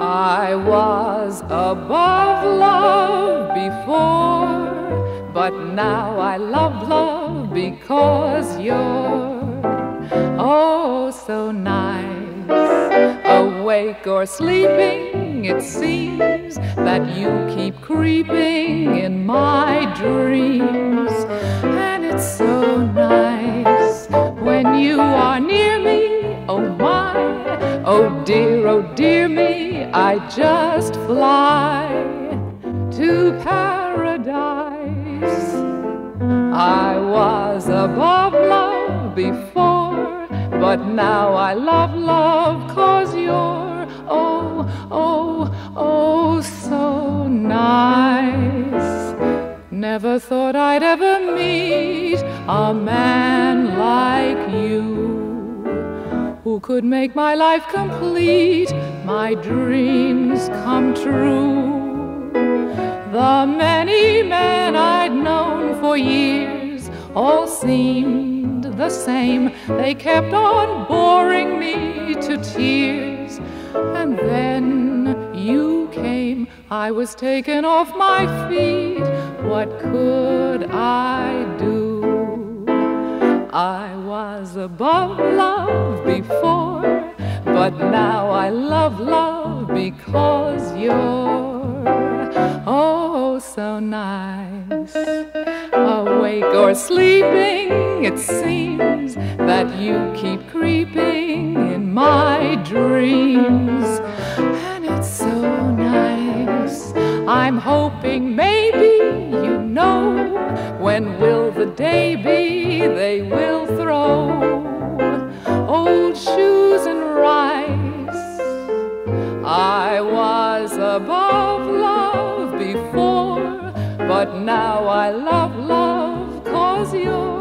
I was above love before, but now I love love because you're oh so nice. Awake or sleeping, it seems that you keep creeping in my dreams. And it's so nice when you are near me, oh my, oh dear me, I just fly to paradise. I was above love before, but now I love love 'cause you're oh, oh, oh so nice. Never thought I'd ever meet a man like you, who could make my life complete, my dreams come true. The many men I'd known for years all seemed the same. They kept on boring me to tears. And then you came, I was taken off my feet. What could I do? I was above love before, but now I love love because you're oh so nice. Awake or sleeping, it seems that you keep creeping in my dreams. And it's so nice. I'm hoping maybe you know, when will the day be they will throw old shoes and rice. I was above love before, but now I love love 'cause you're